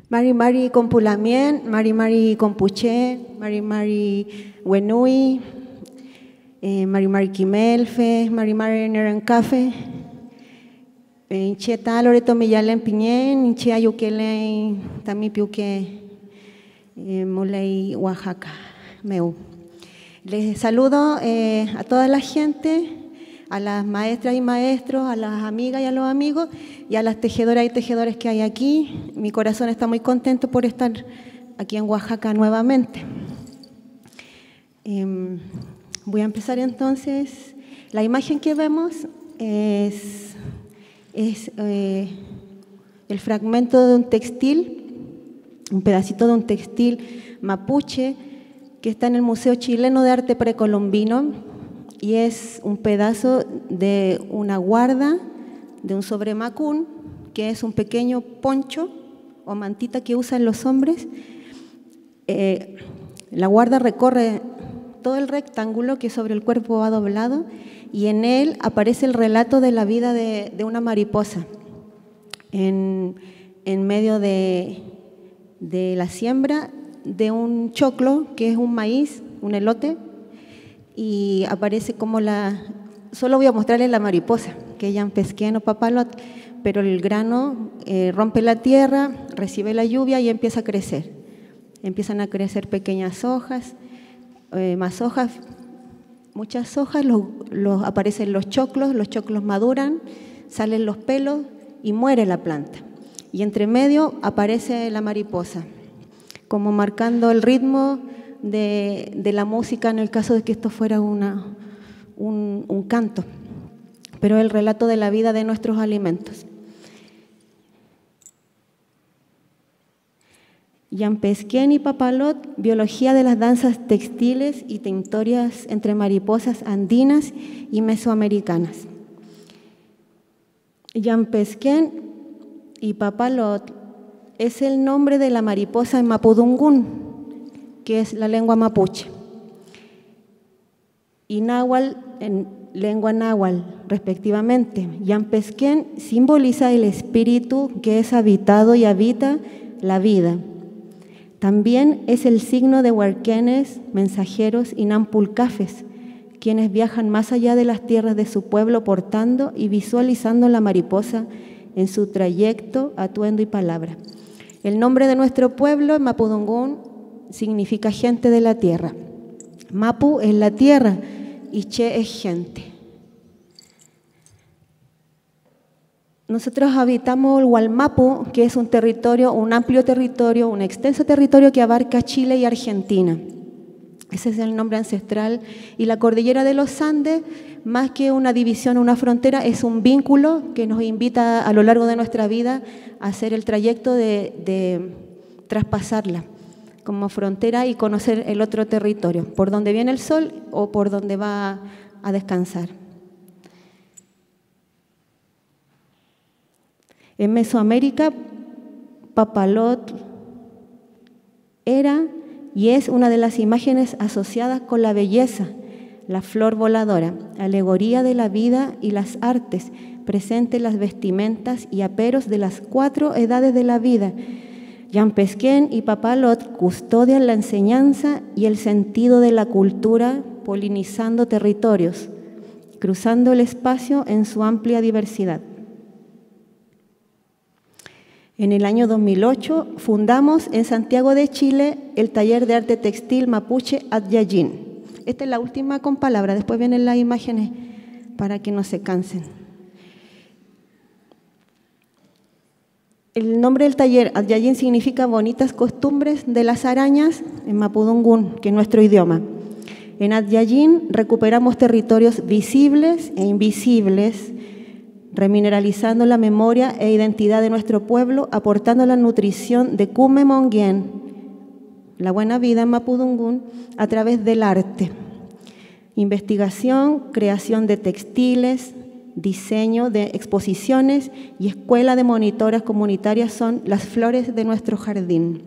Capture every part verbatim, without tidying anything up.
Mari Mari Compulamien, Mari Mari Compuché, Mari Mari Wenui, eh, Mari Mari Quimelfe, Mari Mari Nerancafe, Inche ta Loreto Millalen Piñén, Inche Ayuquele Tamipiuque, Moley, Oaxaca, Meu. Les saludo eh, a toda la gente, a las maestras y maestros, a las amigas y a los amigos y a las tejedoras y tejedores que hay aquí. Mi corazón está muy contento por estar aquí en Oaxaca nuevamente. Eh, voy a empezar entonces. La imagen que vemos es, es eh, el fragmento de un textil, un pedacito de un textil mapuche que está en el Museo Chileno de Arte Precolombino. Y es un pedazo de una guarda, de un sobremacún, que es un pequeño poncho o mantita que usan los hombres. Eh, la guarda recorre todo el rectángulo que sobre el cuerpo va doblado y en él aparece el relato de la vida de, de una mariposa en, en medio de, de la siembra de un choclo, que es un maíz, un elote, y aparece como la… Solo voy a mostrarles la mariposa, que es pesqueno papalot, pero el grano eh, rompe la tierra, recibe la lluvia y empieza a crecer. Empiezan a crecer pequeñas hojas, eh, más hojas, muchas hojas, los, los, aparecen los choclos, los choclos maduran, salen los pelos y muere la planta. Y entre medio aparece la mariposa, como marcando el ritmo De, de la música en el caso de que esto fuera una, un, un canto, pero el relato de la vida de nuestros alimentos. Yampesquén y Papalot, biología de las danzas textiles y tintorias entre mariposas andinas y mesoamericanas. Yampesquén y Papalot es el nombre de la mariposa en mapudungún, que es la lengua mapuche, y náhuatl en lengua náhuatl, respectivamente. Yampesquén simboliza el espíritu que es habitado y habita la vida. También es el signo de huarquenes, mensajeros y nampulcafes, quienes viajan más allá de las tierras de su pueblo portando y visualizando la mariposa en su trayecto, atuendo y palabra. El nombre de nuestro pueblo en mapudungún significa gente de la tierra. Mapu es la tierra y Che es gente. Nosotros habitamos el Hualmapu, que es un territorio, un amplio territorio, un extenso territorio que abarca Chile y Argentina. Ese es el nombre ancestral. Y la cordillera de los Andes, más que una división, una frontera, es un vínculo que nos invita a lo largo de nuestra vida a hacer el trayecto de, de traspasarla como frontera y conocer el otro territorio, por donde viene el sol o por donde va a descansar. En Mesoamérica, Papalot era y es una de las imágenes asociadas con la belleza, la flor voladora, alegoría de la vida y las artes, presente en las vestimentas y aperos de las cuatro edades de la vida. Yampesquén y Papalot custodian la enseñanza y el sentido de la cultura, polinizando territorios, cruzando el espacio en su amplia diversidad. En el año dos mil ocho fundamos en Santiago de Chile el taller de arte textil mapuche Adyallín. Esta es la última con palabras, después vienen las imágenes para que no se cansen. El nombre del taller, Adyallín, significa bonitas costumbres de las arañas en mapudungún, que es nuestro idioma. En Adyallín recuperamos territorios visibles e invisibles, remineralizando la memoria e identidad de nuestro pueblo, aportando la nutrición de Kume Monguien, la buena vida en mapudungún, a través del arte. Investigación, creación de textiles, diseño de exposiciones y escuela de monitoras comunitarias son las flores de nuestro jardín.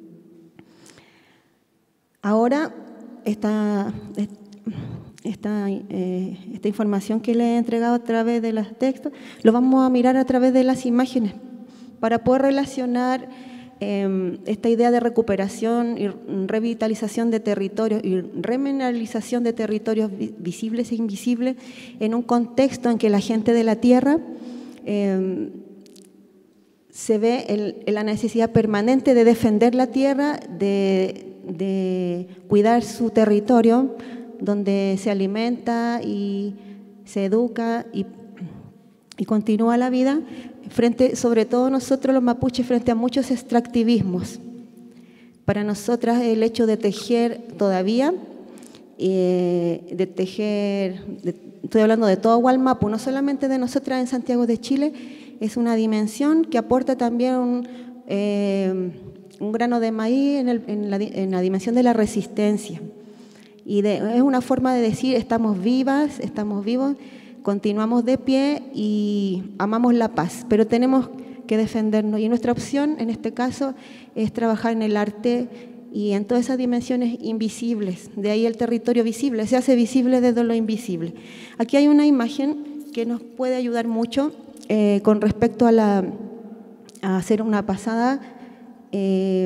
Ahora, esta, esta, eh, esta información que le he entregado a través de los textos, lo vamos a mirar a través de las imágenes para poder relacionar eh, esta idea de recuperación y revitalización de territorios y remineralización de territorios visibles e invisibles en un contexto en que la gente de la tierra eh, se ve en, en la necesidad permanente de defender la tierra, de, de cuidar su territorio, donde se alimenta y se educa y, y continúa la vida, frente, sobre todo nosotros los mapuches, frente a muchos extractivismos. Para nosotras el hecho de tejer todavía, eh, de tejer, de, estoy hablando de todo Wallmapu, no solamente de nosotras en Santiago de Chile, es una dimensión que aporta también un, eh, un grano de maíz en, el, en, la, en la dimensión de la resistencia. Y de, es una forma de decir, estamos vivas, estamos vivos, continuamos de pie y amamos la paz, pero tenemos que defendernos. Y nuestra opción, en este caso, es trabajar en el arte y en todas esas dimensiones invisibles. De ahí el territorio visible, se hace visible desde lo invisible. Aquí hay una imagen que nos puede ayudar mucho eh, con respecto a, la, a hacer una pasada eh,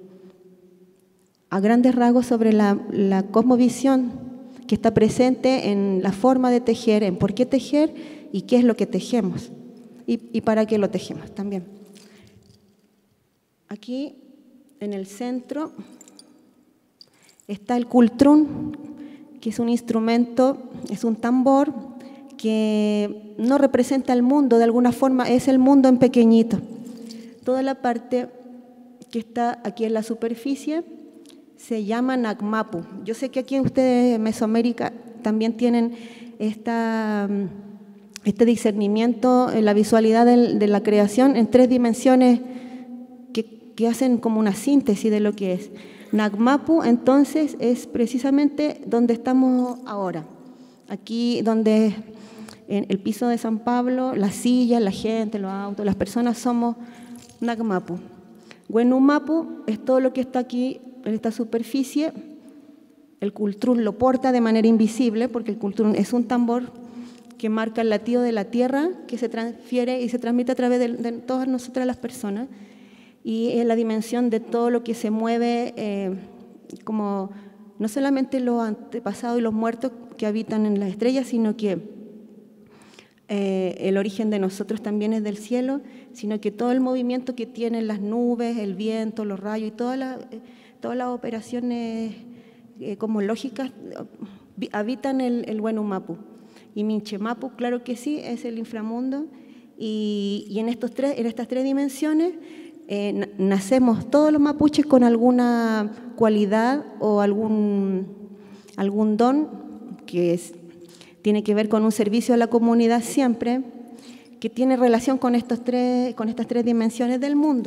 a grandes rasgos sobre la, la cosmovisión que está presente en la forma de tejer, en por qué tejer y qué es lo que tejemos y, y para qué lo tejemos también. Aquí en el centro está el cultrún, que es un instrumento, es un tambor que no representa el mundo, de alguna forma es el mundo en pequeñito. Toda la parte que está aquí en la superficie se llama Nagmapu. Yo sé que aquí ustedes en Mesoamérica también tienen esta, este discernimiento en la visualidad de, de la creación en tres dimensiones que, que hacen como una síntesis de lo que es. Nagmapu, entonces, es precisamente donde estamos ahora. Aquí donde en el piso de San Pablo, las sillas, la gente, los autos, las personas somos Nagmapu. Wenumapu es todo lo que está aquí en esta superficie. El cultrún lo porta de manera invisible, porque el cultrún es un tambor que marca el latido de la tierra, que se transfiere y se transmite a través de, de todas nosotras las personas, y es la dimensión de todo lo que se mueve, eh, como no solamente los antepasados y los muertos que habitan en las estrellas, sino que eh, el origen de nosotros también es del cielo, sino que todo el movimiento que tienen las nubes, el viento, los rayos y todas las... Eh, Todas las operaciones eh, como lógicas habitan el, el Wenumapu. Y Minchemapu, claro que sí, es el inframundo. Y, y en, estos tres, en estas tres dimensiones eh, nacemos todos los mapuches con alguna cualidad o algún, algún don que es, tiene que ver con un servicio a la comunidad siempre, que tiene relación con, estos tres, con estas tres dimensiones del mundo.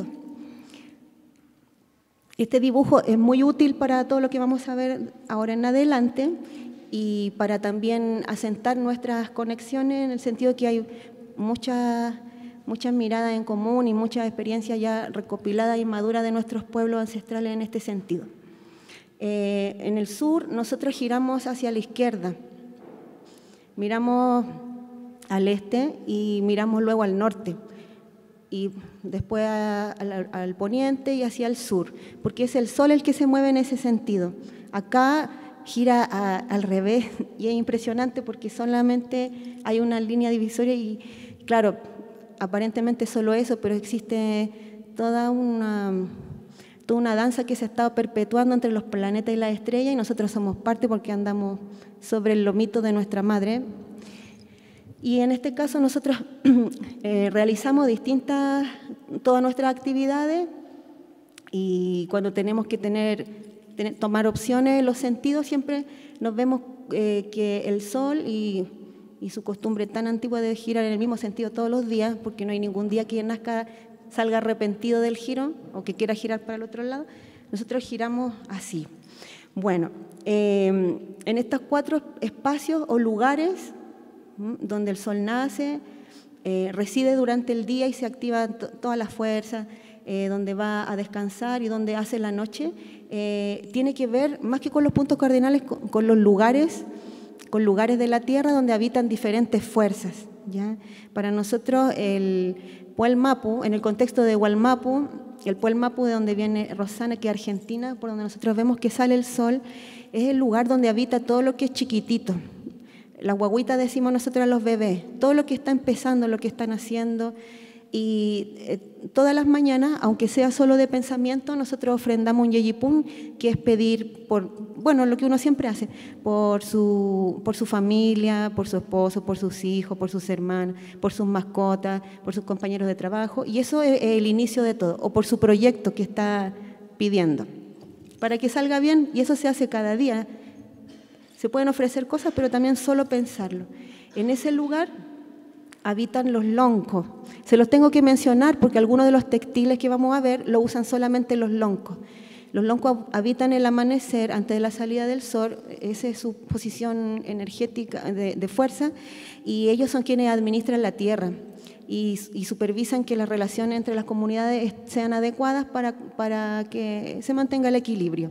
Este dibujo es muy útil para todo lo que vamos a ver ahora en adelante y para también asentar nuestras conexiones en el sentido de que hay muchas muchas miradas en común y muchas experiencias ya recopiladas y maduras de nuestros pueblos ancestrales en este sentido. Eh, en el sur nosotros giramos hacia la izquierda, miramos al este y miramos luego al norte, y después a, a, al poniente y hacia el sur, porque es el sol el que se mueve en ese sentido. Acá gira a, al revés y es impresionante porque solamente hay una línea divisoria y, claro, aparentemente solo eso, pero existe toda una, toda una danza que se ha estado perpetuando entre los planetas y las estrellas y nosotros somos parte porque andamos sobre el lomito de nuestra madre. Y en este caso nosotros eh, realizamos distintas, todas nuestras actividades y cuando tenemos que tener, tener, tomar opciones en los sentidos siempre nos vemos eh, que el sol y, y su costumbre tan antigua de girar en el mismo sentido todos los días, porque no hay ningún día que nazca, salga arrepentido del giro o que quiera girar para el otro lado, nosotros giramos así. Bueno, eh, en estos cuatro espacios o lugares donde el sol nace, eh, reside durante el día y se activa toda la fuerza, eh, donde va a descansar y donde hace la noche, eh, tiene que ver más que con los puntos cardinales, con, con los lugares, con lugares de la tierra donde habitan diferentes fuerzas, ¿ya? Para nosotros el Wallmapu, en el contexto de Wallmapu, el Puel Mapu, de donde viene Rosana, que es Argentina, por donde nosotros vemos que sale el sol, es el lugar donde habita todo lo que es chiquitito. La guaguita decimos nosotros a los bebés, todo lo que está empezando, lo que están haciendo. Y eh, todas las mañanas, aunque sea solo de pensamiento, nosotros ofrendamos un yeyipún, que es pedir por, bueno, lo que uno siempre hace, por su, por su familia, por su esposo, por sus hijos, por sus hermanos, por sus mascotas, por sus compañeros de trabajo, y eso es el inicio de todo, o por su proyecto que está pidiendo, para que salga bien, y eso se hace cada día. Se pueden ofrecer cosas, pero también solo pensarlo. En ese lugar habitan los loncos. Se los tengo que mencionar porque algunos de los textiles que vamos a ver lo usan solamente los loncos. Los loncos habitan el amanecer antes de la salida del sol, esa es su posición energética de, de fuerza, y ellos son quienes administran la tierra y, y supervisan que las relaciones entre las comunidades sean adecuadas para, para que se mantenga el equilibrio.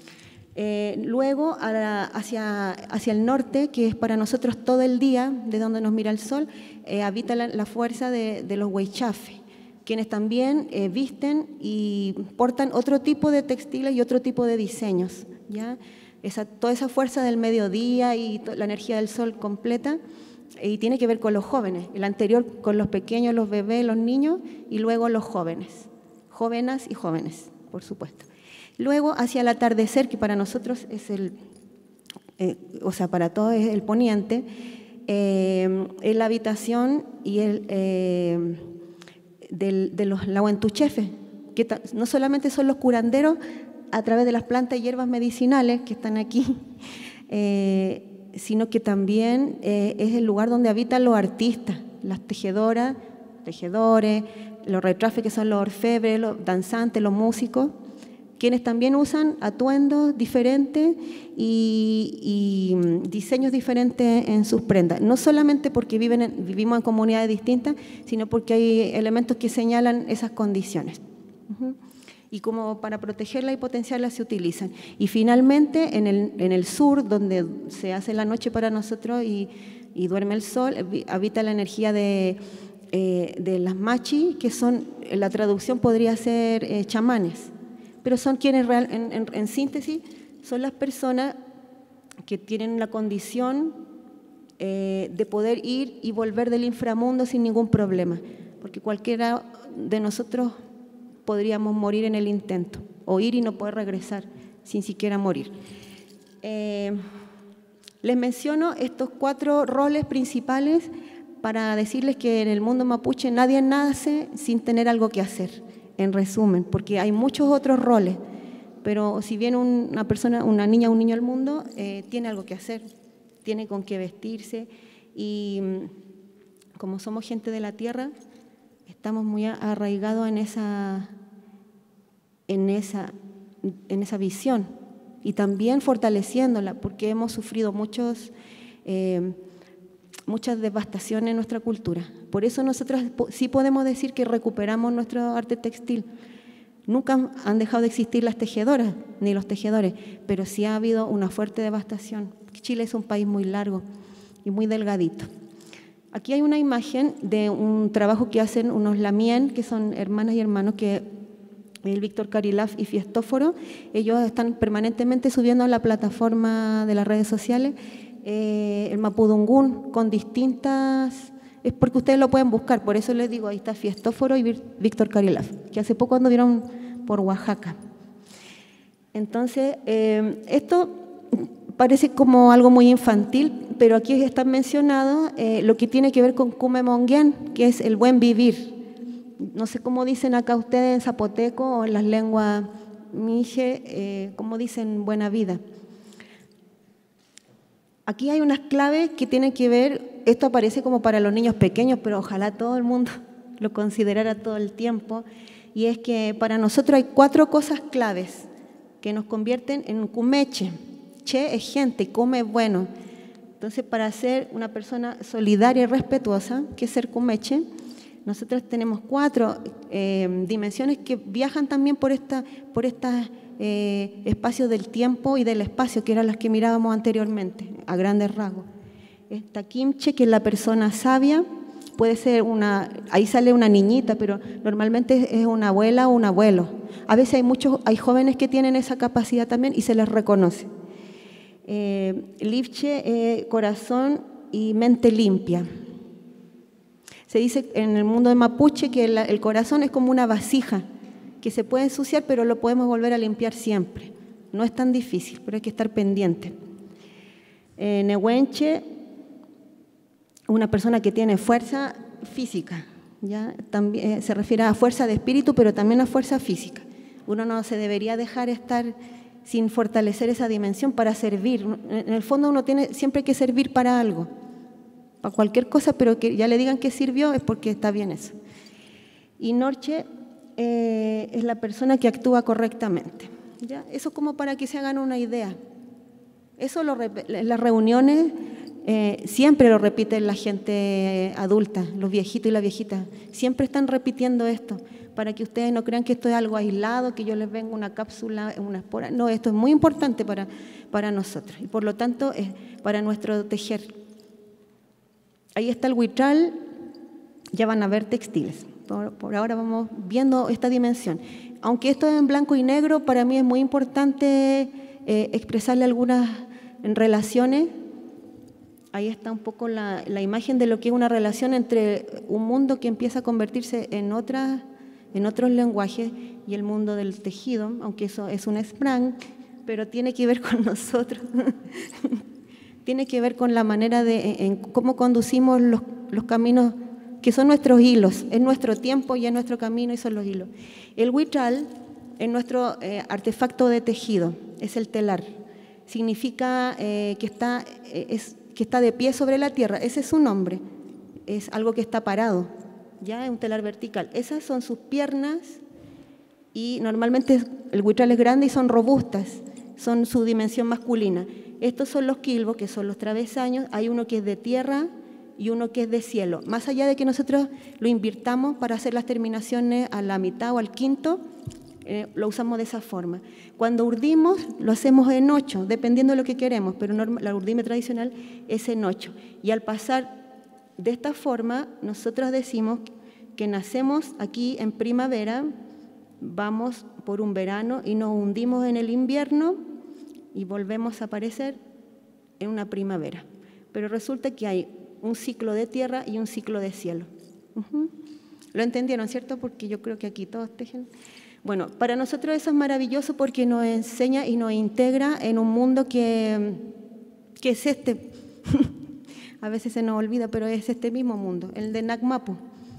Eh, luego a la, hacia, hacia el norte, que es para nosotros todo el día, de donde nos mira el sol, eh, habita la, la fuerza de, de los huaychafe, quienes también eh, visten y portan otro tipo de textiles y otro tipo de diseños, ¿ya? Esa, toda esa fuerza del mediodía y la energía del sol completa, y tiene que ver con los jóvenes, el anterior con los pequeños, los bebés, los niños, y luego los jóvenes, jóvenes y jóvenes, por supuesto. Luego, hacia el atardecer, que para nosotros es el, eh, o sea, para todos es el poniente, eh, es la habitación y el, eh, del, de los lahuentuchefes, que no solamente son los curanderos a través de las plantas y hierbas medicinales que están aquí, eh, sino que también eh, es el lugar donde habitan los artistas, las tejedoras, tejedores, los retrafes, que son los orfebres, los danzantes, los músicos, quienes también usan atuendos diferentes y, y diseños diferentes en sus prendas. No solamente porque viven en, vivimos en comunidades distintas, sino porque hay elementos que señalan esas condiciones. Uh-huh. Y como para protegerla y potenciarla se utilizan. Y finalmente, en el, en el sur, donde se hace la noche para nosotros y, y duerme el sol, habita la energía de, eh, de las machi, que son, la traducción podría ser eh, chamanes, pero son quienes, real, en, en, en síntesis, son las personas que tienen la condición eh, de poder ir y volver del inframundo sin ningún problema, porque cualquiera de nosotros podríamos morir en el intento, o ir y no poder regresar sin siquiera morir. Eh, les menciono estos cuatro roles principales para decirles que en el mundo mapuche nadie nace sin tener algo que hacer. En resumen, porque hay muchos otros roles, pero si viene una persona, una niña o un niño al mundo, eh, tiene algo que hacer, tiene con qué vestirse, y como somos gente de la tierra, estamos muy arraigados en esa, en esa, en esa visión, y también fortaleciéndola, porque hemos sufrido muchos, eh, muchas devastaciones en nuestra cultura. Por eso nosotros sí podemos decir que recuperamos nuestro arte textil. Nunca han dejado de existir las tejedoras, ni los tejedores, pero sí ha habido una fuerte devastación. Chile es un país muy largo y muy delgadito. Aquí hay una imagen de un trabajo que hacen unos lamien, que son hermanas y hermanos, que el Víctor Carilaf y Fiestóforo, ellos están permanentemente subiendo a la plataforma de las redes sociales eh, el mapudungún con distintas... Es porque ustedes lo pueden buscar, por eso les digo, ahí está Fiestóforo y Víctor Carilaf, que hace poco anduvieron por Oaxaca. Entonces, eh, esto parece como algo muy infantil, pero aquí está mencionado eh, lo que tiene que ver con Kumemonguén, que es el buen vivir. No sé cómo dicen acá ustedes en zapoteco o en las lenguas mije, eh, cómo dicen buena vida. Aquí hay unas claves que tienen que ver, esto aparece como para los niños pequeños, pero ojalá todo el mundo lo considerara todo el tiempo, y es que para nosotros hay cuatro cosas claves que nos convierten en cumeche. Che es gente, come es bueno. Entonces, para ser una persona solidaria y respetuosa, que es ser cumeche, nosotros tenemos cuatro eh, dimensiones que viajan también por esta, por estas Eh, espacios del tiempo y del espacio, que eran las que mirábamos anteriormente, a grandes rasgos. Esta Kimche, que es la persona sabia, puede ser una, ahí sale una niñita, pero normalmente es una abuela o un abuelo. A veces hay muchos, hay jóvenes que tienen esa capacidad también y se les reconoce. Eh, Lifche, eh, corazón y mente limpia. Se dice en el mundo de mapuche que el, el corazón es como una vasija que se puede ensuciar, pero lo podemos volver a limpiar siempre. No es tan difícil, pero hay que estar pendiente. Eh, Nehuenche, una persona que tiene fuerza física, ¿ya? También, eh, se refiere a fuerza de espíritu, pero también a fuerza física. Uno no se debería dejar estar sin fortalecer esa dimensión para servir. En el fondo uno tiene siempre que servir para algo, para cualquier cosa, pero que ya le digan que sirvió es porque está bien eso. Y Norche eh, es la persona que actúa correctamente, ¿ya? Eso como para que se hagan una idea. Eso lo, en las reuniones eh, siempre lo repite la gente adulta, los viejitos y las viejitas. Siempre están repitiendo esto, para que ustedes no crean que esto es algo aislado, que yo les vengo una cápsula, una espora. No, esto es muy importante para, para nosotros y por lo tanto es para nuestro tejer. Ahí está el huitral, ya van a ver textiles. Por, por ahora vamos viendo esta dimensión. Aunque esto es en blanco y negro, para mí es muy importante eh, expresarle algunas relaciones. Ahí está un poco la, la imagen de lo que es una relación entre un mundo que empieza a convertirse en, otras, en otros lenguajes y el mundo del tejido, aunque eso es un sprang, pero tiene que ver con nosotros. Tiene que ver con la manera de en cómo conducimos los, los caminos que son nuestros hilos, es nuestro tiempo y es nuestro camino y son los hilos. El huitral es nuestro eh, artefacto de tejido, es el telar. Significa eh, que, está, eh, es, que está de pie sobre la tierra, ese es su nombre, es algo que está parado, ya es un telar vertical. Esas son sus piernas y normalmente el huitral es grande y son robustas, son su dimensión masculina. Estos son los quilbos, que son los travesaños, hay uno que es de tierra y uno que es de cielo. Más allá de que nosotros lo invirtamos para hacer las terminaciones a la mitad o al quinto, eh, lo usamos de esa forma. Cuando urdimos, lo hacemos en ocho, dependiendo de lo que queremos, pero la urdime tradicional es en ocho. Y al pasar de esta forma, nosotros decimos que nacemos aquí en primavera, vamos por un verano y nos hundimos en el invierno y volvemos a aparecer en una primavera. Pero resulta que hay un ciclo de tierra y un ciclo de cielo. Uh-huh. ¿Lo entendieron, cierto? Porque yo creo que aquí todos tejen. Bueno, para nosotros eso es maravilloso porque nos enseña y nos integra en un mundo que, que es este. A veces se nos olvida, pero es este mismo mundo, el de Nacmapu.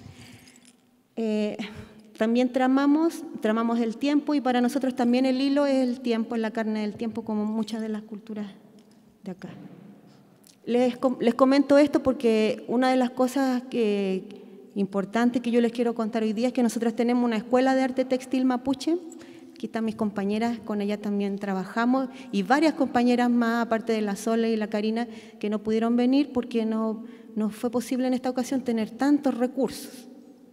Eh, también tramamos, tramamos el tiempo y para nosotros también el hilo es el tiempo, es la carne del tiempo, como muchas de las culturas de acá. Les, les comento esto porque una de las cosas que, importantes que yo les quiero contar hoy día es que nosotros tenemos una escuela de arte textil mapuche. Aquí están mis compañeras, con ellas también trabajamos y varias compañeras más, aparte de la Sole y la Karina, que no pudieron venir porque no, no fue posible en esta ocasión tener tantos recursos.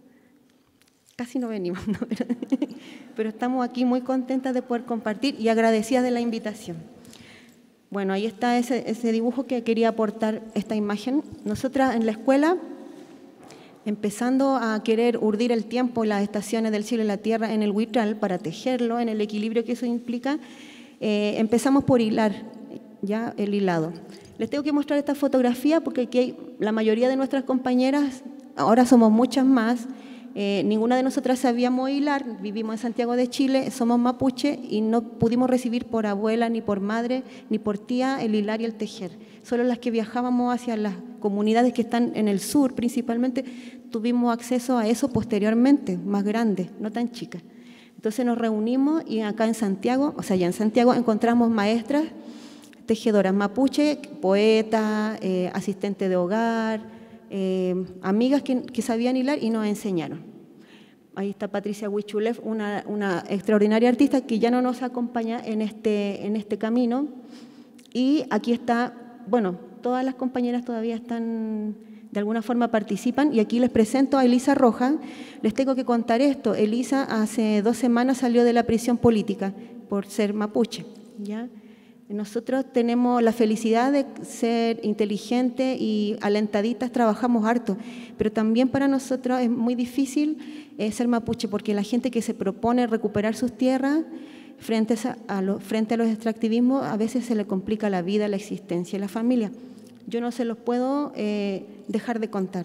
Casi no venimos, ¿no? Pero estamos aquí muy contentas de poder compartir y agradecidas de la invitación. Bueno, ahí está ese, ese dibujo que quería aportar esta imagen. Nosotras en la escuela, empezando a querer urdir el tiempo y las estaciones del cielo y la tierra en el huitral para tejerlo, en el equilibrio que eso implica, eh, empezamos por hilar, ya el hilado. Les tengo que mostrar esta fotografía porque aquí hay, la mayoría de nuestras compañeras, ahora somos muchas más, Eh, ninguna de nosotras sabíamos hilar, vivimos en Santiago de Chile, somos mapuche y no pudimos recibir por abuela, ni por madre, ni por tía el hilar y el tejer. Solo las que viajábamos hacia las comunidades que están en el sur principalmente, tuvimos acceso a eso posteriormente, más grande, no tan chicas. Entonces nos reunimos y acá en Santiago, o sea, ya en Santiago encontramos maestras, tejedoras mapuche, poetas, eh, asistentes de hogar, Eh, amigas que, que sabían hilar y nos enseñaron. Ahí está Patricia Huichulev, una, una extraordinaria artista que ya no nos acompaña en este, en este camino. Y aquí está, bueno, todas las compañeras todavía están, de alguna forma participan, y aquí les presento a Elisa Rojas. Les tengo que contar esto. Elisa hace dos semanas salió de la prisión política por ser mapuche, ¿ya? Nosotros tenemos la felicidad de ser inteligentes y alentaditas, trabajamos harto, pero también para nosotros es muy difícil eh, ser mapuche, porque la gente que se propone recuperar sus tierras frente a, a, lo, frente a los extractivismos, a veces se le complica la vida, la existencia y la familia. Yo no se los puedo eh, dejar de contar.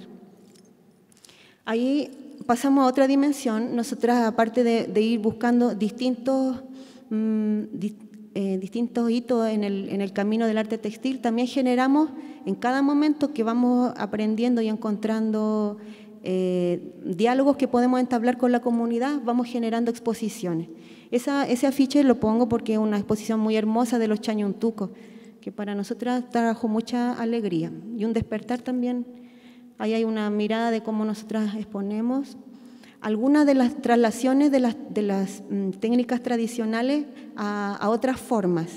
Ahí pasamos a otra dimensión. Nosotras, aparte de, de ir buscando distintos, mmm, di, eh, distintos hitos en el, en el camino del arte textil, también generamos en cada momento que vamos aprendiendo y encontrando eh, diálogos que podemos entablar con la comunidad, vamos generando exposiciones. Esa, ese afiche lo pongo porque es una exposición muy hermosa de los chañuntucos, que para nosotras trajo mucha alegría y un despertar también. Ahí hay una mirada de cómo nosotras exponemos. Algunas de las traslaciones de las, de las mm, técnicas tradicionales a, a otras formas.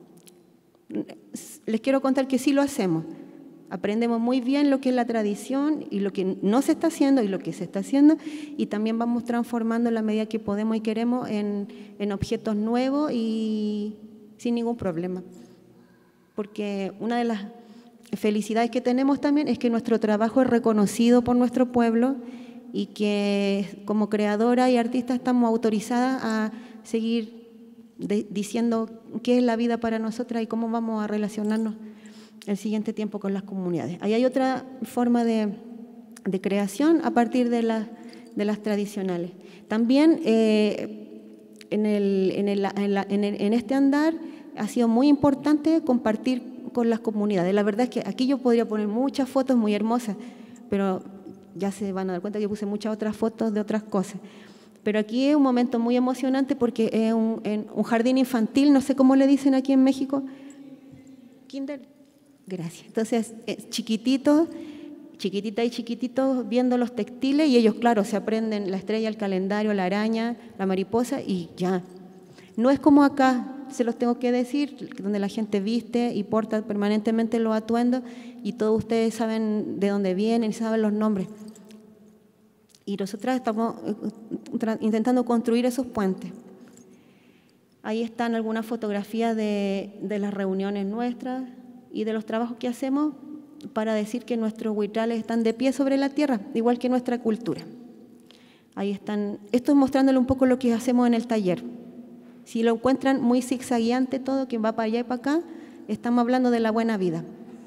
Les quiero contar que sí lo hacemos. Aprendemos muy bien lo que es la tradición y lo que no se está haciendo y lo que se está haciendo, y también vamos transformando en la medida que podemos y queremos en, en objetos nuevos y sin ningún problema. Porque una de las felicidades que tenemos también es que nuestro trabajo es reconocido por nuestro pueblo y que como creadora y artista estamos autorizadas a seguir de, diciendo qué es la vida para nosotras y cómo vamos a relacionarnos el siguiente tiempo con las comunidades. Ahí hay otra forma de, de creación a partir de, la, de las tradicionales. También eh, en, el, en, el, en, la, en, el, en este andar ha sido muy importante compartir con las comunidades. La verdad es que aquí yo podría poner muchas fotos muy hermosas, pero ya se van a dar cuenta que puse muchas otras fotos de otras cosas. Pero aquí es un momento muy emocionante porque es un, un jardín infantil, no sé cómo le dicen aquí en México. Kinder. Gracias. Entonces, eh, chiquititos, chiquitita y chiquititos viendo los textiles y ellos, claro, se aprenden la estrella, el calendario, la araña, la mariposa y ya. No es como acá, se los tengo que decir, donde la gente viste y porta permanentemente los atuendos y todos ustedes saben de dónde vienen y saben los nombres. Y nosotras estamos intentando construir esos puentes. Ahí están algunas fotografías de, de las reuniones nuestras y de los trabajos que hacemos para decir que nuestros huitrales están de pie sobre la tierra, igual que nuestra cultura. Ahí están. Esto es mostrándole un poco lo que hacemos en el taller. Si lo encuentran muy zigzagueante todo, que va para allá y para acá, estamos hablando de la buena vida.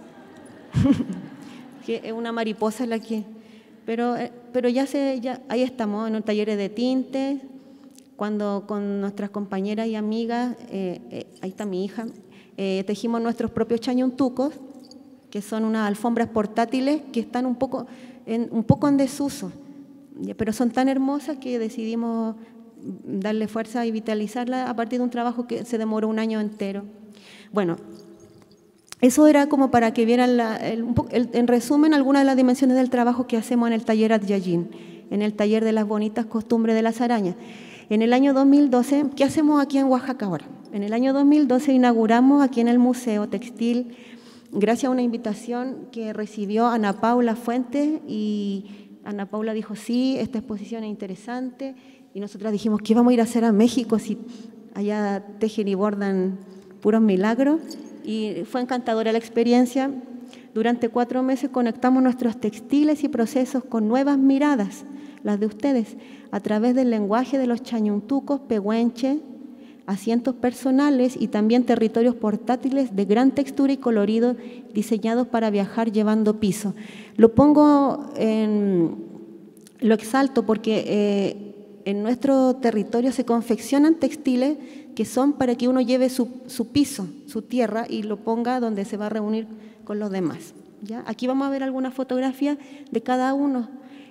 Que es una mariposa la que... Pero, pero ya se, ya, ahí estamos, en un taller de tinte, cuando con nuestras compañeras y amigas, eh, eh, ahí está mi hija, eh, tejimos nuestros propios chañuntucos, que son unas alfombras portátiles que están un poco en, un poco en desuso, pero son tan hermosas que decidimos darle fuerza y vitalizarla a partir de un trabajo que se demoró un año entero. Bueno, eso era como para que vieran, la, el, un poco, el, en resumen, algunas de las dimensiones del trabajo que hacemos en el taller Adyayín, en el taller de las bonitas costumbres de las arañas. En el año dos mil doce, ¿qué hacemos aquí en Oaxaca ahora? En el año dos mil doce inauguramos aquí en el Museo Textil, gracias a una invitación que recibió Ana Paula Fuentes, y Ana Paula dijo, sí, esta exposición es interesante, y nosotras dijimos, ¿qué vamos a ir a hacer a México si allá tejen y bordan puros milagros? Y fue encantadora la experiencia. Durante cuatro meses conectamos nuestros textiles y procesos con nuevas miradas, las de ustedes, a través del lenguaje de los chañuntucos, pehuenche, asientos personales y también territorios portátiles de gran textura y colorido diseñados para viajar llevando piso. Lo pongo en, lo exalto porque eh, en nuestro territorio se confeccionan textiles que son para que uno lleve su, su piso, su tierra, y lo ponga donde se va a reunir con los demás. ¿Ya? Aquí vamos a ver algunas fotografías de cada uno.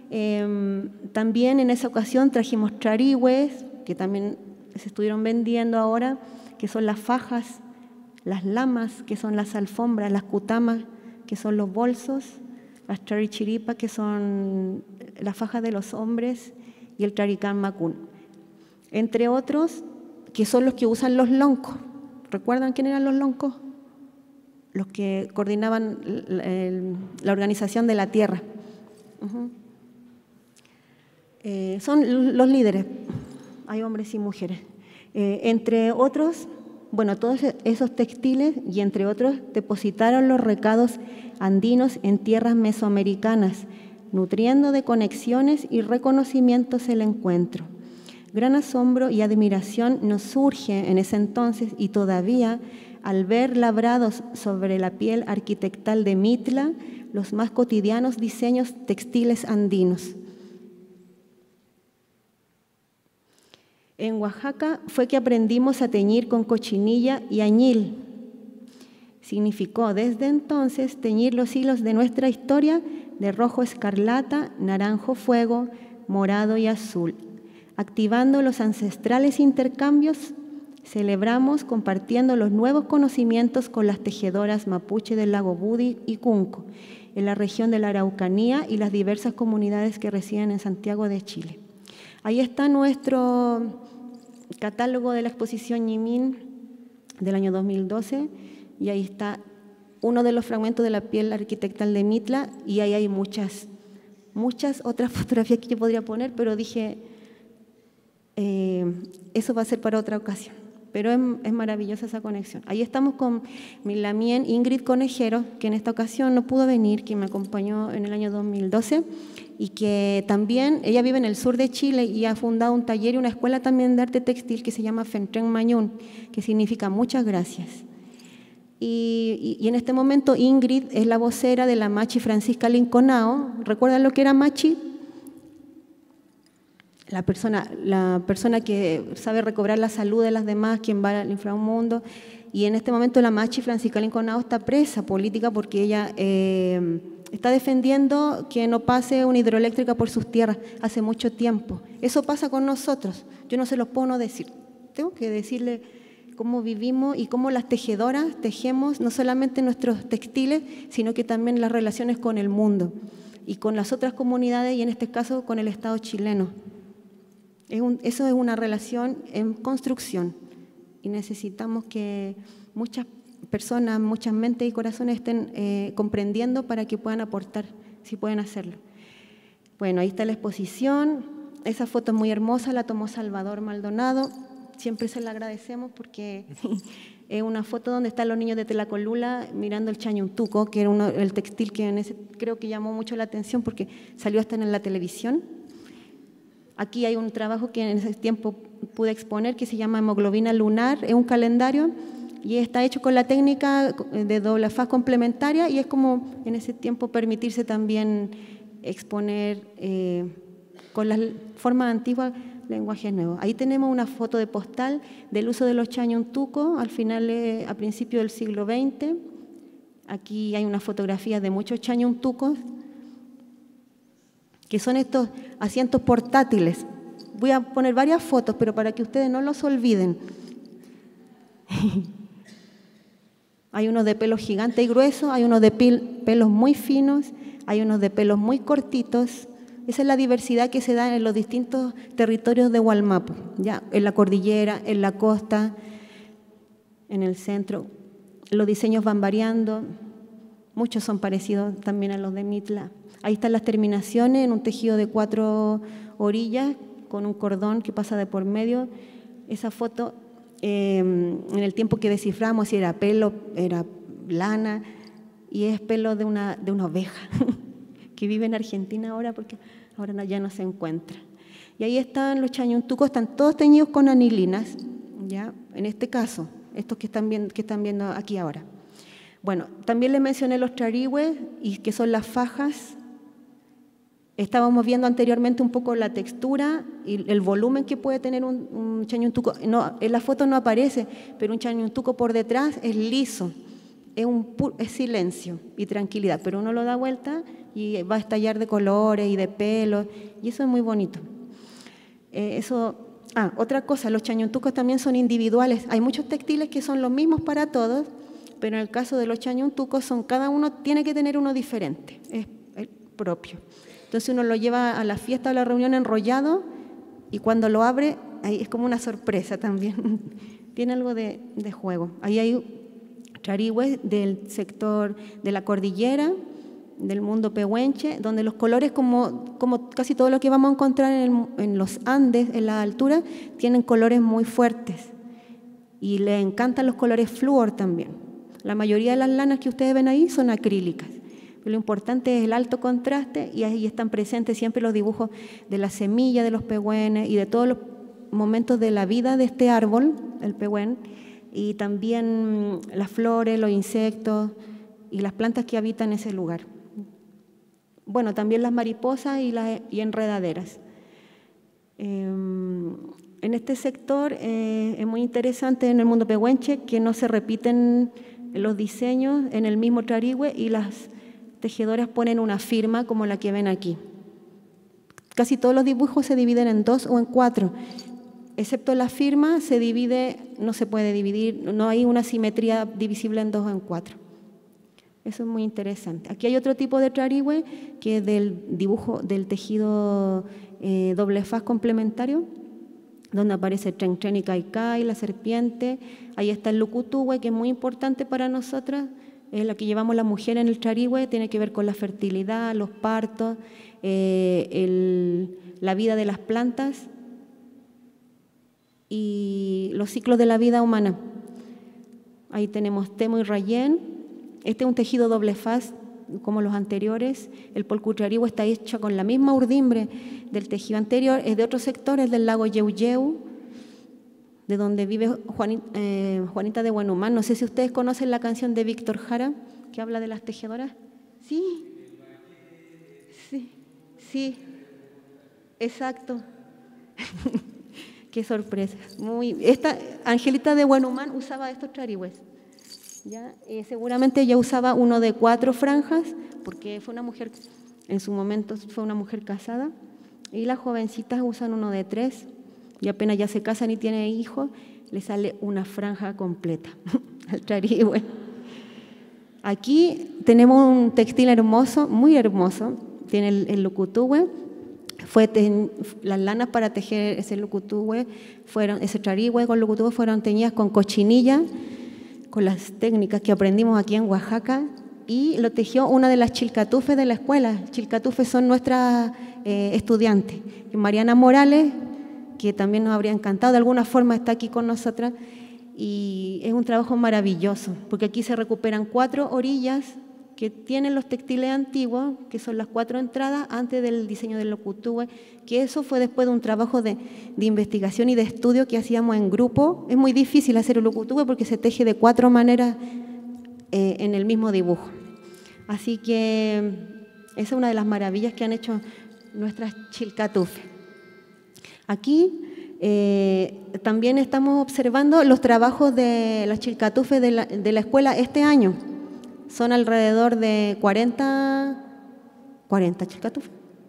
Eh, también en esa ocasión trajimos trarihues, que también se estuvieron vendiendo ahora, que son las fajas, las lamas, que son las alfombras, las cutamas, que son los bolsos, las trarichiripas, que son las fajas de los hombres, y el traricán macún. Entre otros, que son los que usan los loncos. ¿Recuerdan quién eran los loncos? Los que coordinaban el, el, la organización de la tierra. Uh-huh. eh, son los líderes, hay hombres y mujeres. Eh, entre otros, Bueno, todos esos textiles y entre otros depositaron los recados andinos en tierras mesoamericanas, nutriendo de conexiones y reconocimientos el encuentro. Gran asombro y admiración nos surge en ese entonces y todavía al ver labrados sobre la piel arquitectal de Mitla los más cotidianos diseños textiles andinos. En Oaxaca fue que aprendimos a teñir con cochinilla y añil. Significó desde entonces teñir los hilos de nuestra historia de rojo escarlata, naranjo fuego, morado y azul. Activando los ancestrales intercambios, celebramos compartiendo los nuevos conocimientos con las tejedoras mapuche del lago Budi y Cunco, en la región de la Araucanía y las diversas comunidades que residen en Santiago de Chile. Ahí está nuestro catálogo de la exposición Ñimín del año dos mil doce y ahí está uno de los fragmentos de la piel arquitectal de Mitla y ahí hay muchas, muchas otras fotografías que yo podría poner, pero dije, eh, eso va a ser para otra ocasión. Pero es, es maravillosa esa conexión. Ahí estamos con mi lamien Ingrid Conejero, que en esta ocasión no pudo venir, que me acompañó en el año dos mil doce y que también, ella vive en el sur de Chile y ha fundado un taller y una escuela también de arte textil que se llama Fentren Mañún, que significa muchas gracias. Y, y, y en este momento Ingrid es la vocera de la Machi Francisca Linconao. ¿Recuerdan lo que era Machi? La persona, la persona que sabe recobrar la salud de las demás, quien va al inframundo. Y en este momento la Machi Francisca Linconao está presa política porque ella eh, está defendiendo que no pase una hidroeléctrica por sus tierras hace mucho tiempo. Eso pasa con nosotros. Yo no se los puedo no decir. Tengo que decirle cómo vivimos y cómo las tejedoras tejemos no solamente nuestros textiles, sino que también las relaciones con el mundo y con las otras comunidades y en este caso con el Estado chileno. Es un, eso es una relación en construcción y necesitamos que muchas personas, muchas mentes y corazones estén eh, comprendiendo para que puedan aportar, si pueden hacerlo. Bueno, ahí está la exposición. Esa foto es muy hermosa, la tomó Salvador Maldonado. Siempre se la agradecemos porque es una foto donde están los niños de Telacolula mirando el chañuntuco, que era uno, el textil que en ese, creo que llamó mucho la atención porque salió hasta en la televisión. Aquí hay un trabajo que en ese tiempo pude exponer que se llama Hemoglobina Lunar, es un calendario y está hecho con la técnica de doble faz complementaria y es como en ese tiempo permitirse también exponer eh, con las formas antiguas lenguajes nuevos. Ahí tenemos una foto de postal del uso de los chañuntucos al final, eh, a principios del siglo veinte. Aquí hay una fotografía de muchos chañuntucos que son estos asientos portátiles. Voy a poner varias fotos, pero para que ustedes no los olviden. Hay unos de pelos gigantes y gruesos, hay unos de pelos muy finos, hay unos de pelos muy cortitos. Esa es la diversidad que se da en los distintos territorios de Wallmapu, ya en la cordillera, en la costa, en el centro. Los diseños van variando, muchos son parecidos también a los de Mitla. Ahí están las terminaciones en un tejido de cuatro orillas con un cordón que pasa de por medio. Esa foto, eh, en el tiempo que desciframos, si era pelo, era lana, y es pelo de una, de una oveja que vive en Argentina ahora porque ahora ya no se encuentra. Y ahí están los chañuntucos, están todos teñidos con anilinas, ¿ya? En este caso, estos que están viendo, que están viendo aquí ahora. Bueno, también les mencioné los trarihues, y que son las fajas. Estábamos viendo anteriormente un poco la textura y el volumen que puede tener un, un chañuntuco. No, en la foto no aparece, pero un chañuntuco por detrás es liso, es, un, es silencio y tranquilidad, pero uno lo da vuelta y va a estallar de colores y de pelos, y eso es muy bonito. Eh, eso, ah, otra cosa, los chañuntucos también son individuales. Hay muchos textiles que son los mismos para todos, pero en el caso de los chañuntucos, son, cada uno tiene que tener uno diferente, es el propio. Entonces uno lo lleva a la fiesta o a la reunión enrollado y cuando lo abre, ahí es como una sorpresa también. Tiene algo de, de juego. Ahí hay trarihues del sector de la cordillera, del mundo pehuenche, donde los colores, como, como casi todo lo que vamos a encontrar en, el, en los Andes, en la altura, tienen colores muy fuertes. y les encantan los colores flúor también. La mayoría de las lanas que ustedes ven ahí son acrílicas. Lo importante es el alto contraste y ahí están presentes siempre los dibujos de la semilla de los pehüenes y de todos los momentos de la vida de este árbol, el pehuen, y también las flores, los insectos y las plantas que habitan ese lugar. Bueno, también las mariposas y, las, y enredaderas. Eh, en este sector eh, es muy interesante en el mundo pehuenche que no se repiten los diseños en el mismo trarigüe y las tejedoras ponen una firma como la que ven aquí. Casi todos los dibujos se dividen en dos o en cuatro, excepto la firma se divide, no se puede dividir, no hay una simetría divisible en dos o en cuatro. Eso es muy interesante. Aquí hay otro tipo de trarigüe que es del dibujo del tejido eh, doble faz complementario, donde aparece Tren Tren y Kai Kai, la serpiente. Ahí está el lucutúe, que es muy importante para nosotras. Es la que llevamos la mujer en el trarigüe, tiene que ver con la fertilidad, los partos, eh, el, la vida de las plantas y los ciclos de la vida humana. Ahí tenemos Temo y Rayén. Este es un tejido doble faz, como los anteriores. El polcutrarigüe está hecho con la misma urdimbre del tejido anterior, es de otros sectores del lago Yeuyeu, de donde vive Juanita, eh, Juanita de Buenhumán. No sé si ustedes conocen la canción de Víctor Jara, que habla de las tejedoras. Sí, sí, sí, exacto. Qué sorpresa. Muy, esta Angelita de Buenhumán usaba estos trarigües. ¿Ya? Eh, seguramente ella usaba uno de cuatro franjas, porque fue una mujer, en su momento fue una mujer casada, y las jovencitas usan uno de tres. Y apenas ya se casan y tienen hijos, le sale una franja completa al trarigüe. Aquí tenemos un textil hermoso, muy hermoso. Tiene el, el lucutúe. Fue ten, las lanas para tejer ese lucutúe, fueron, ese trarigüe con lucutúe fueron teñidas con cochinilla, con las técnicas que aprendimos aquí en Oaxaca, y lo tejió una de las chilcatufes de la escuela. Chilcatufes son nuestras eh, estudiantes. Mariana Morales, que también nos habría encantado, de alguna forma está aquí con nosotras, y es un trabajo maravilloso, porque aquí se recuperan cuatro orillas que tienen los textiles antiguos, que son las cuatro entradas antes del diseño del lucutúe, que eso fue después de un trabajo de, de investigación y de estudio que hacíamos en grupo. Es muy difícil hacer el lucutúe porque se teje de cuatro maneras eh, en el mismo dibujo. Así que esa es una de las maravillas que han hecho nuestras chilcatufes. Aquí eh, también estamos observando los trabajos de las chilcatufes de la, de la escuela este año. Son alrededor de cuarenta, cuarenta chilcatufes.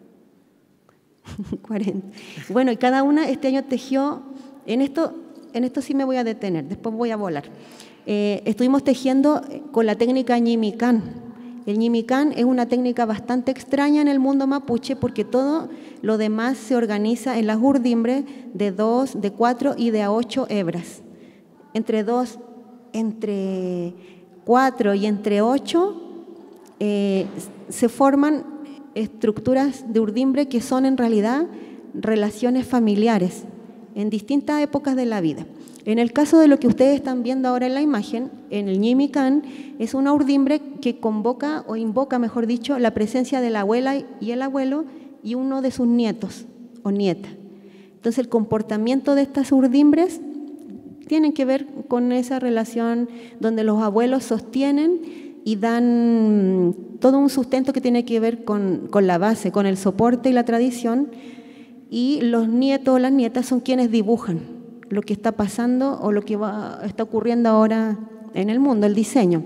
cuarenta. Bueno, y cada una este año tejió, en esto, en esto sí me voy a detener, después voy a volar. Eh, estuvimos tejiendo con la técnica ñimicán. El ñimicán es una técnica bastante extraña en el mundo mapuche porque todo lo demás se organiza en las urdimbres de dos, de cuatro y de a ocho hebras. Entre dos, entre cuatro y entre ocho eh, se forman estructuras de urdimbre que son en realidad relaciones familiares en distintas épocas de la vida. En el caso de lo que ustedes están viendo ahora en la imagen, en el ñimicán, es una urdimbre que convoca o invoca, mejor dicho, la presencia de la abuela y el abuelo y uno de sus nietos o nietas. Entonces el comportamiento de estas urdimbres tienen que ver con esa relación donde los abuelos sostienen y dan todo un sustento que tiene que ver con, con la base, con el soporte y la tradición, y los nietos o las nietas son quienes dibujan lo que está pasando o lo que va, está ocurriendo ahora en el mundo, el diseño.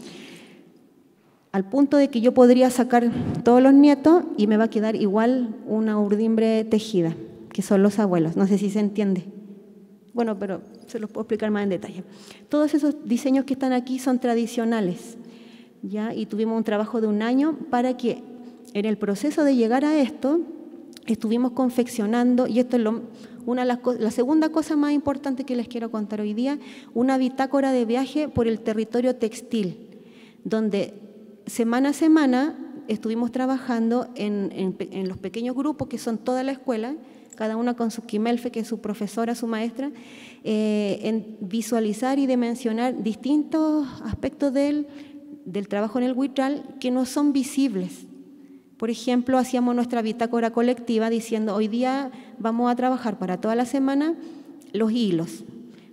Al punto de que yo podría sacar todos los nietos y me va a quedar igual una urdimbre tejida, que son los abuelos. No sé si se entiende. Bueno, pero se los puedo explicar más en detalle. Todos esos diseños que están aquí son tradicionales, ¿ya? Y tuvimos un trabajo de un año para que en el proceso de llegar a esto estuvimos confeccionando, y esto es lo, una de las, la segunda cosa más importante que les quiero contar hoy día, una bitácora de viaje por el territorio textil, donde semana a semana estuvimos trabajando en, en, en los pequeños grupos que son toda la escuela, cada una con su quimelfe, que es su profesora, su maestra, eh, en visualizar y dimensionar distintos aspectos del, del trabajo en el huitral que no son visibles. Por ejemplo, hacíamos nuestra bitácora colectiva diciendo, hoy día vamos a trabajar para toda la semana los hilos,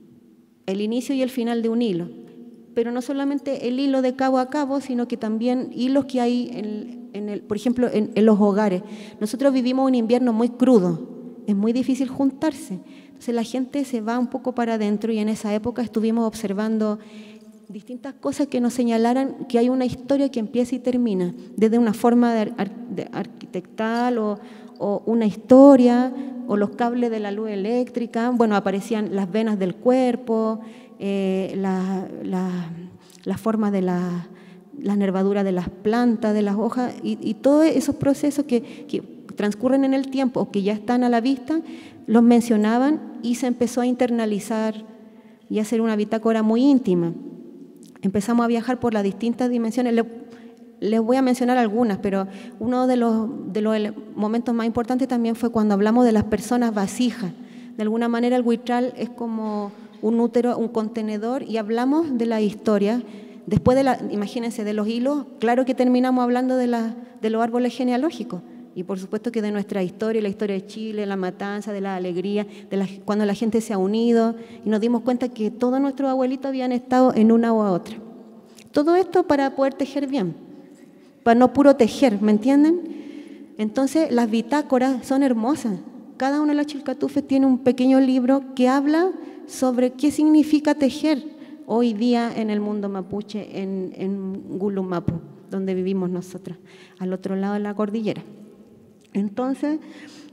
el inicio y el final de un hilo. Pero no solamente el hilo de cabo a cabo, sino que también hilos que hay, en, en el, por ejemplo, en, en los hogares. Nosotros vivimos un invierno muy crudo, es muy difícil juntarse. Entonces la gente se va un poco para adentro y en esa época estuvimos observando distintas cosas que nos señalaran que hay una historia que empieza y termina, desde una forma de, de arquitectal o, o una historia, o los cables de la luz eléctrica, bueno, aparecían las venas del cuerpo, eh, la, la, la forma de la, la nervadura de las plantas, de las hojas, y, y todos esos procesos que, que transcurren en el tiempo o que ya están a la vista, los mencionaban y se empezó a internalizar y a hacer una bitácora muy íntima. Empezamos a viajar por las distintas dimensiones. Les, les voy a mencionar algunas, pero uno de los, de los momentos más importantes también fue cuando hablamos de las personas vasijas. De alguna manera el huitral es como un útero, un contenedor, y hablamos de la historia. Después de la, imagínense, de los hilos, claro que terminamos hablando de, la, de los árboles genealógicos. Y por supuesto que de nuestra historia, la historia de Chile, la matanza, de la alegría, de la, cuando la gente se ha unido y nos dimos cuenta que todos nuestros abuelitos habían estado en una u otra. Todo esto para poder tejer bien, para no puro tejer, ¿me entienden? Entonces las bitácoras son hermosas. Cada una de las chilcatufes tiene un pequeño libro que habla sobre qué significa tejer hoy día en el mundo mapuche, en, en Gulumapu, donde vivimos nosotros, al otro lado de la cordillera. Entonces,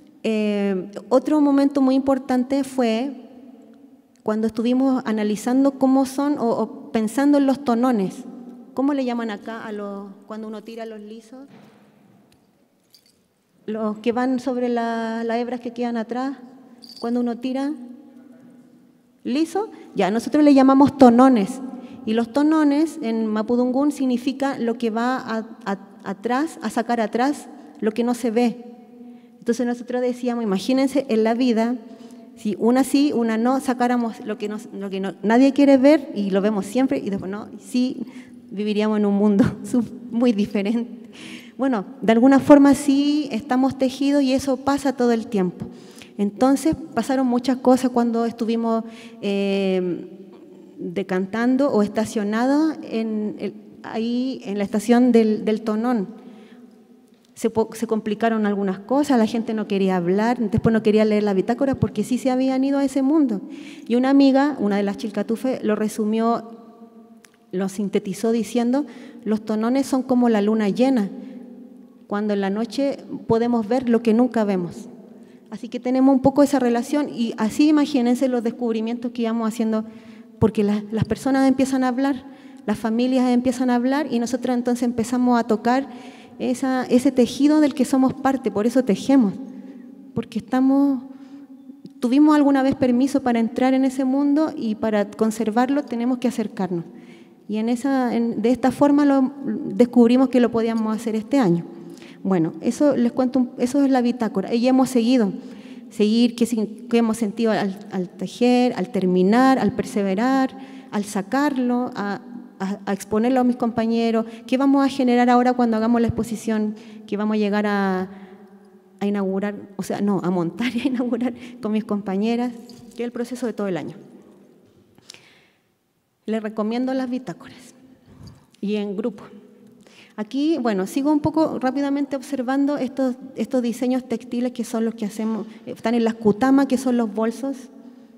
eh, otro momento muy importante fue cuando estuvimos analizando cómo son, o, o pensando en los tonones. ¿Cómo le llaman acá a los, cuando uno tira los lisos? Los que van sobre las la hebras que quedan atrás, cuando uno tira liso, ya, nosotros le llamamos tonones. Y los tonones en mapudungún significa lo que va a, a, atrás, a sacar atrás lo que no se ve. Entonces nosotros decíamos, imagínense en la vida, si una sí, una no, sacáramos lo que, nos, lo que no, nadie quiere ver y lo vemos siempre, y después no, sí, viviríamos en un mundo muy diferente. Bueno, de alguna forma sí estamos tejidos y eso pasa todo el tiempo. Entonces pasaron muchas cosas cuando estuvimos eh, decantando o estacionados en el, ahí en la estación del, del Tonón. Se, se complicaron algunas cosas, la gente no quería hablar, después no quería leer la bitácora porque sí se habían ido a ese mundo. Y una amiga, una de las chilcatufes, lo resumió, lo sintetizó diciendo, los tonones son como la luna llena, cuando en la noche podemos ver lo que nunca vemos. Así que tenemos un poco esa relación y así imagínense los descubrimientos que íbamos haciendo, porque la, las personas empiezan a hablar, las familias empiezan a hablar y nosotros entonces empezamos a tocar Esa, ese tejido del que somos parte, por eso tejemos, porque estamos, tuvimos alguna vez permiso para entrar en ese mundo y para conservarlo tenemos que acercarnos. Y en esa, en, de esta forma lo, descubrimos que lo podíamos hacer este año. Bueno, eso les cuento, eso es la bitácora. Y hemos seguido, seguir qué, qué hemos sentido al, al tejer, al terminar, al perseverar, al sacarlo, a A, a exponerlo a mis compañeros, qué vamos a generar ahora cuando hagamos la exposición, que vamos a llegar a, a inaugurar, o sea, no, a montar y a inaugurar con mis compañeras, que es el proceso de todo el año. Les recomiendo las bitácoras y en grupo. Aquí, bueno, sigo un poco rápidamente observando estos, estos diseños textiles que son los que hacemos, están en las cutamas, que son los bolsos,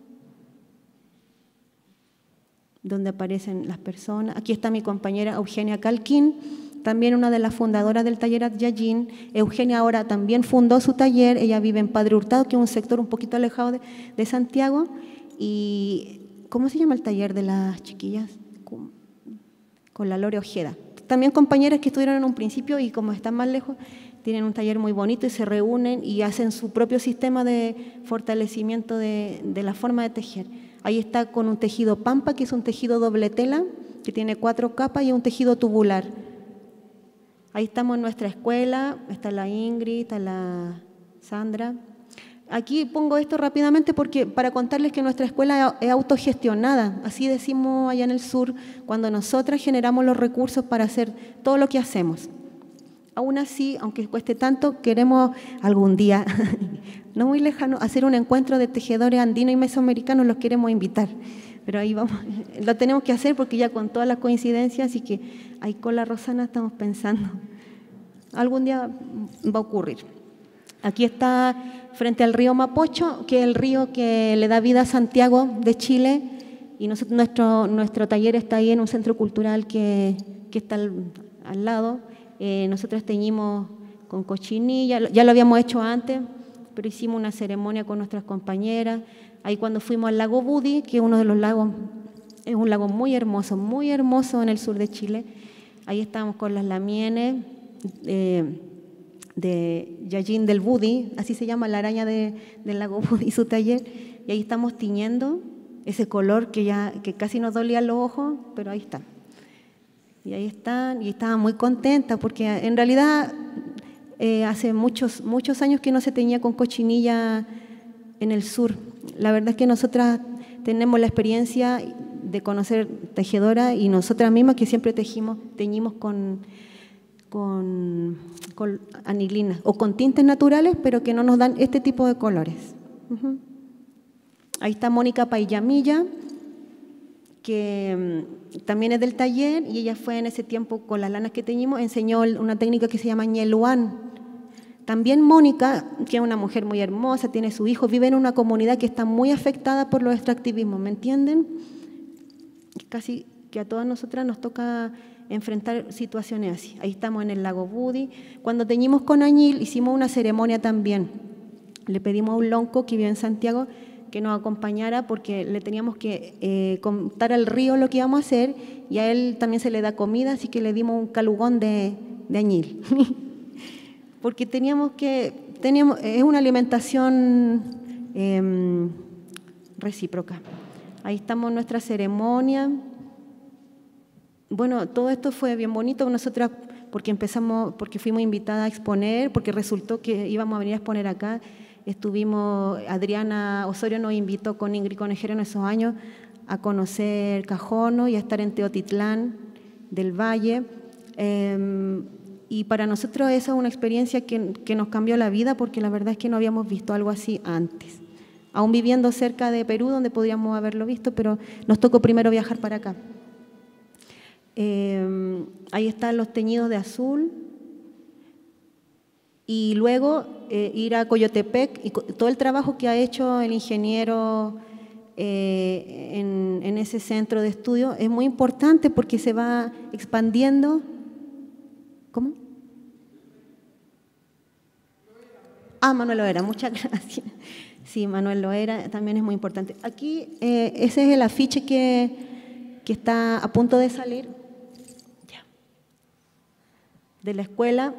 donde aparecen las personas. Aquí está mi compañera Eugenia Calquín, también una de las fundadoras del taller Adyayín. Eugenia ahora también fundó su taller, ella vive en Padre Hurtado, que es un sector un poquito alejado de, de Santiago. Y ¿cómo se llama el taller de las chiquillas? Con, con la Lore Ojeda. También compañeras que estuvieron en un principio y como están más lejos, tienen un taller muy bonito y se reúnen y hacen su propio sistema de fortalecimiento de, de la forma de tejer. Ahí está con un tejido pampa, que es un tejido doble tela, que tiene cuatro capas, y un tejido tubular. Ahí estamos en nuestra escuela, está la Ingrid, está la Sandra. Aquí pongo esto rápidamente porque para contarles que nuestra escuela es autogestionada, así decimos allá en el sur, cuando nosotras generamos los recursos para hacer todo lo que hacemos. Aún así, aunque cueste tanto, queremos algún día, no muy lejano, hacer un encuentro de tejedores andinos y mesoamericanos, los queremos invitar. Pero ahí vamos, lo tenemos que hacer porque ya con todas las coincidencias y que ahí con la Rosana estamos pensando, algún día va a ocurrir. Aquí está frente al río Mapocho, que es el río que le da vida a Santiago de Chile, y nosotros, nuestro, nuestro taller está ahí en un centro cultural que, que está al, al lado. Eh, nosotros teñimos con cochinilla, ya lo habíamos hecho antes, pero hicimos una ceremonia con nuestras compañeras. Ahí cuando fuimos al lago Budi, que es uno de los lagos, es un lago muy hermoso, muy hermoso en el sur de Chile. Ahí estábamos con las lamienes, eh, de Yajin del Budi, así se llama la araña de, del lago Budi y su taller, y ahí estamos tiñendo ese color que ya que casi nos dolía los ojos, pero ahí está. Y ahí están, y estaba muy contenta porque en realidad eh, hace muchos, muchos años que no se teñía con cochinilla en el sur. La verdad es que nosotras tenemos la experiencia de conocer tejedoras y nosotras mismas que siempre tejimos, teñimos con Con, con anilina o con tintes naturales, pero que no nos dan este tipo de colores. Uh-huh. Ahí está Mónica Paillamilla, que um, también es del taller, y ella fue en ese tiempo con las lanas que teñimos, enseñó una técnica que se llama ñeluán. También Mónica, que es una mujer muy hermosa, tiene su hijo, vive en una comunidad que está muy afectada por los extractivismos, ¿me entienden? Casi que a todas nosotras nos toca enfrentar situaciones así. Ahí estamos en el lago Budi. Cuando teñimos con añil hicimos una ceremonia también. Le pedimos a un lonco que vive en Santiago que nos acompañara porque le teníamos que eh, contar al río lo que íbamos a hacer, y a él también se le da comida, así que le dimos un calugón de, de añil. Porque teníamos que, teníamos, es una alimentación eh, recíproca. Ahí estamos en nuestra ceremonia. Bueno, todo esto fue bien bonito, nosotras porque empezamos, porque fuimos invitadas a exponer, porque resultó que íbamos a venir a exponer acá. Estuvimos, Adriana Osorio nos invitó con Ingrid Conejero en esos años a conocer Cajono y a estar en Teotitlán del Valle. Eh, y para nosotros esa es una experiencia que, que nos cambió la vida, porque la verdad es que no habíamos visto algo así antes. Aún viviendo cerca de Perú, donde podríamos haberlo visto, pero nos tocó primero viajar para acá. Eh, ahí están los teñidos de azul, y luego eh, ir a Coyotepec y todo el trabajo que ha hecho el ingeniero eh, en, en ese centro de estudio es muy importante porque se va expandiendo. ¿Cómo? Ah, Manuel Loera, muchas gracias. Sí, Manuel Loera también es muy importante. Aquí eh, ese es el afiche que, que está a punto de salir de la escuela.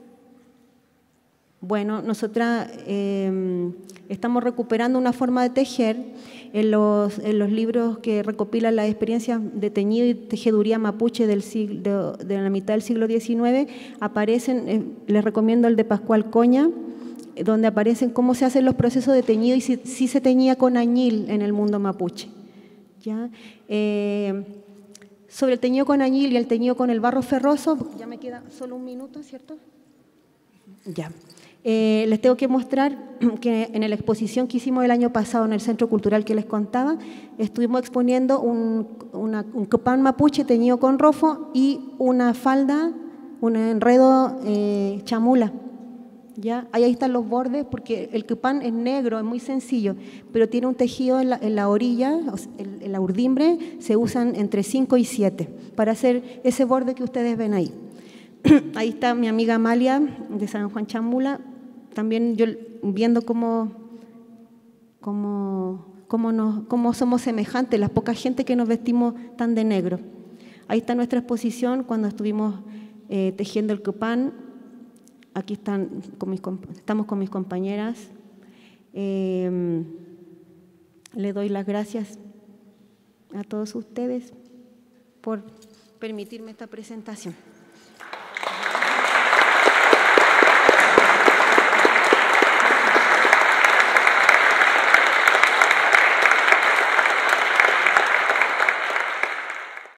Bueno, nosotras eh, estamos recuperando una forma de tejer en los, en los libros que recopilan las experiencias de teñido y tejeduría mapuche del siglo, de, de la mitad del siglo diecinueve. Aparecen, eh, les recomiendo el de Pascual Coña, donde aparecen cómo se hacen los procesos de teñido y si, si se teñía con añil en el mundo mapuche. ¿Ya? Eh, sobre el teñido con añil y el teñido con el barro ferroso, ya me queda solo un minuto, ¿cierto? Ya. Eh, les tengo que mostrar que en la exposición que hicimos el año pasado en el Centro Cultural que les contaba, estuvimos exponiendo un, una, un cupán mapuche teñido con rofo y una falda, un enredo eh, chamula. ¿Ya? Ahí están los bordes, porque el cupán es negro, es muy sencillo, pero tiene un tejido en la, en la orilla, en, en la urdimbre, se usan entre cinco y siete para hacer ese borde que ustedes ven ahí. Ahí está mi amiga Amalia de San Juan Chamula, también yo viendo cómo, cómo, cómo, nos, cómo somos semejantes, la poca gente que nos vestimos tan de negro. Ahí está nuestra exposición cuando estuvimos eh, tejiendo el cupán. Aquí están con mis, estamos con mis compañeras. Eh, le doy las gracias a todos ustedes por permitirme esta presentación.